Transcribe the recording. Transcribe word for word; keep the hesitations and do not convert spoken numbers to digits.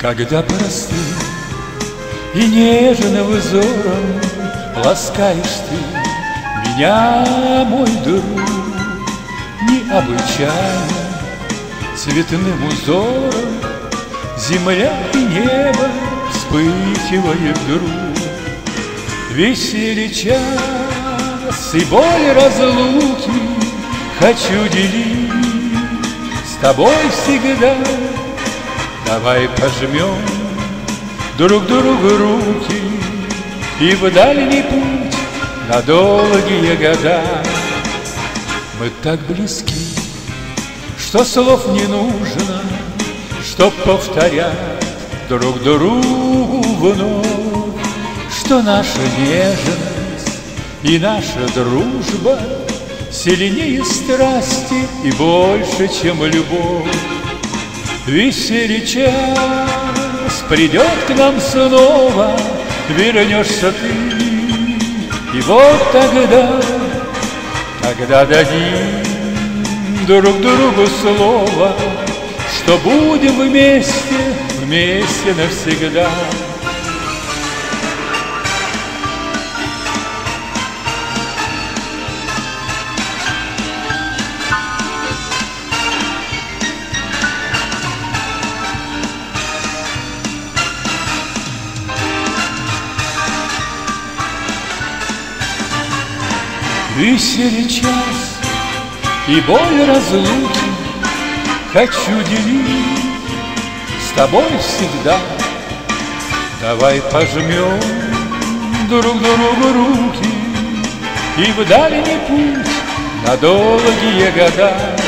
Когда простым и нежным взором ласкаешь ты меня, мой друг, необычайным цветным узором земля и небо вспыхивает вдруг. Веселье час и боль разлуки хочу делить с тобой всегда. Давай пожмем друг другу руки и в дальний путь на долгие года. Мы так близки, что слов не нужно, чтоб повторять друг другу вновь, что наша нежность и наша дружба сильнее страсти и больше, чем любовь. Веселье час придет к нам снова, вернешься ты, и вот тогда, тогда дадим друг другу слово, что будем вместе, вместе навсегда. Веселье час и боль разлуки хочу делить с тобой всегда. Давай пожмем друг другу руки и в дальний путь на долгие года.